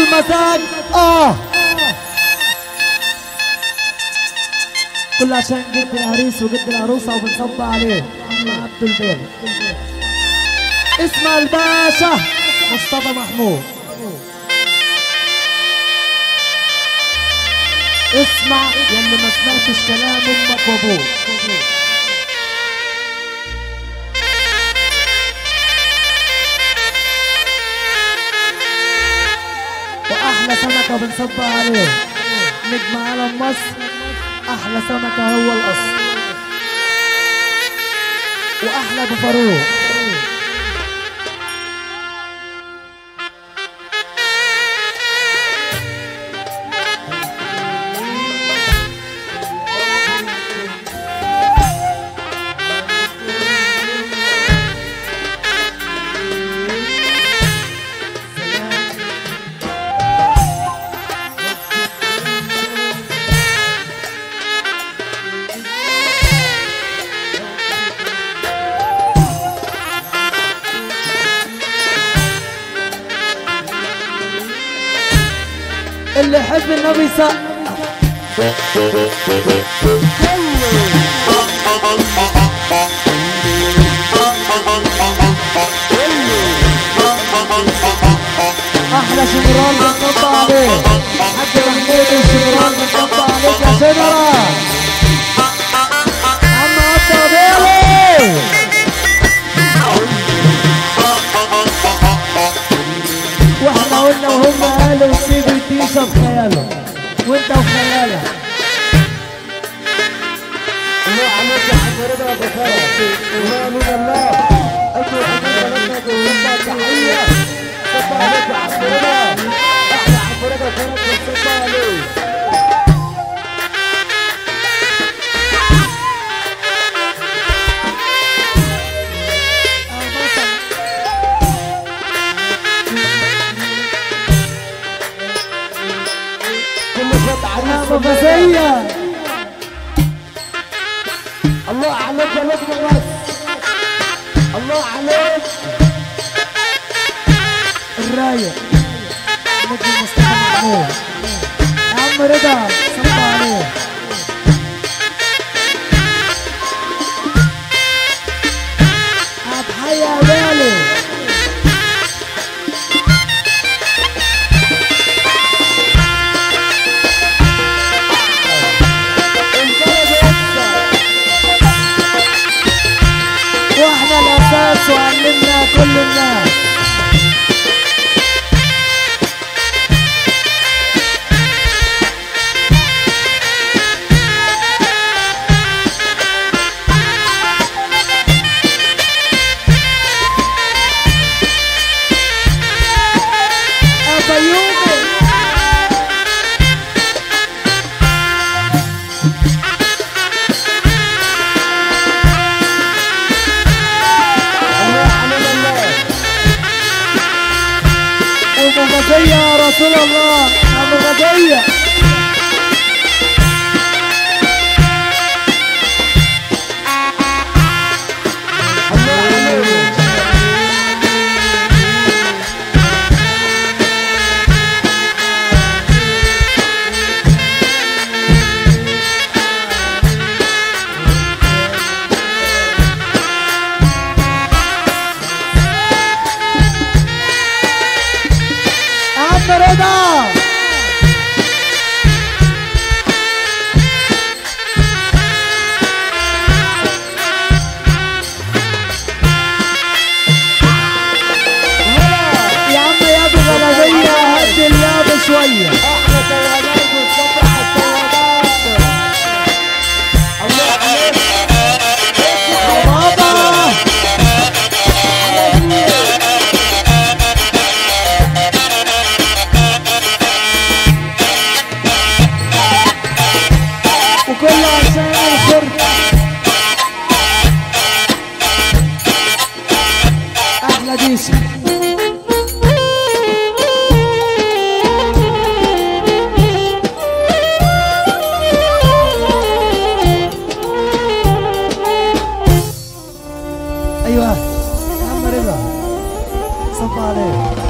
المزاج كل عشان جد العريس وجد العروسة وبنصب عليه عبد البيت. اسمع الباشا مصطفى محمود، اسمع يلي ما سمعتش كلام امك وابوك. واحلى سمكة بنصب عليه نجم علم مصر، احلى سمكة هو الاصل، واحلى ابو فاروق. اللي يحب النبي سقف. احلى شمران بنطبق عليه حاج محمود، الشمران بنطبق عليك يا شمران. عم قطع بيلي واحنا قلنا وهم قالوا سيب التيشة بخياله وانت وخيالك. الله عليك يا حاج رضا ابو خالد ومن الله اجل حضرتك لنا تحيه. صب عليك يا حاج رضا، احلى حاج رضا كانت بتصب عليك. فزية الله عليك يا لقمة بس، الله عليك الرايق نجم مصطفى محمود. يا عم رضا صب عليه. هتحيى يا بالي وعلمنا كل الناس. يا رسول الله ابو غدية رضا. يا عم يا ابو غلبية هدي اللعب شوية. احلى سيارات والصبح على السيارات. الله عليك يا بابا. وكل عشان الخرج احلى ديسي. ايوه يا عم رضا صب عليه.